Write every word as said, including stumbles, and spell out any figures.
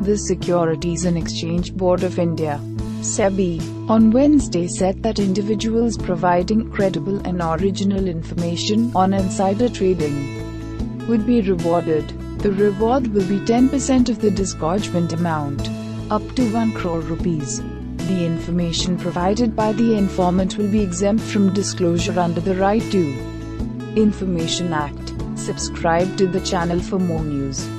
The Securities and Exchange Board of India, SEBI, on Wednesday said that individuals providing credible and original information on insider trading would be rewarded. The reward will be ten percent of the disgorgement amount, up to one crore rupees. The information provided by the informant will be exempt from disclosure under the Right to Information Act. Subscribe to the channel for more news.